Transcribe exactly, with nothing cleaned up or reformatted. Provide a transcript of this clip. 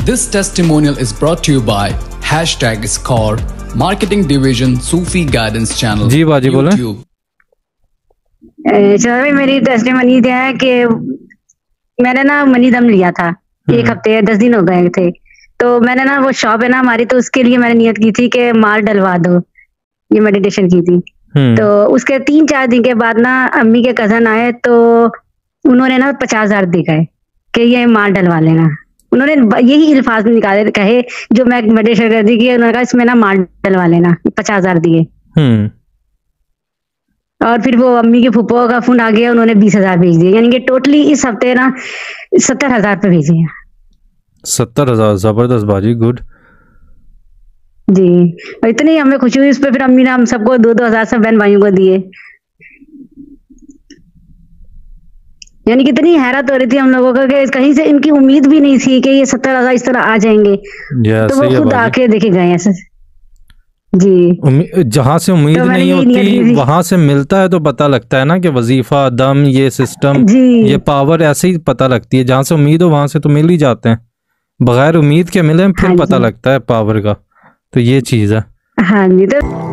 This testimonial is brought to you by hashtag Score Marketing Division Sufi Guidance Channel. जी बाजी बोले। Sir मेरी testimony है कि मैंने ना मनी दम लिया था, एक हफ्ते दस दिन हो गए थे। तो मैंने ना वो शॉप है ना हमारी, तो उसके लिए मैंने नियत की थी कि माल डलवा दो, ये मेडिटेशन की थी। तो उसके तीन चार दिन के बाद ना अम्मी के कजन आए, तो उन्होंने ना पचास हजार दिखाए कि ये माल डलवा लेना। उन्होंने यही अल्फाज निकाले कहे जो मैं मेडिटेशन कर दी कि उन्होंने कहा इसमें ना माल डलवा लेना, पचास हजार दिए। और फिर वो अम्मी के फुप्पो का फोन आ गया, उन्होंने बीस हजार भेज दिए, यानी कि टोटली इस हफ्ते ना सत्तर हजार पे भेजे हैं। सत्तर हजार जबरदस्त बाजी, गुड जी। और इतनी हमें खुशी हुई उस पर, फिर अम्मी ने हम सबको दो दो हजार सब बहन भाइयों को दिए। यानी कितनी हैरत हो रही थी हम लोगों को कि कहीं से इनकी उम्मीद भी नहीं थी कि ये सत्तर हजार इस तरह आ जाएंगे। तो वो खुद आके देखे गए ऐसे। जी, जहाँ से उम्मीद तो नहीं होती वहां से मिलता है, तो पता लगता है ना कि वजीफा दम ये सिस्टम ये पावर ऐसे ही पता लगती है। जहाँ से उम्मीद हो वहां से तो मिल ही जाते हैं, बगैर उम्मीद के मिले फिर हाँ पता लगता है पावर का। तो ये चीज है। हाँ जी। तो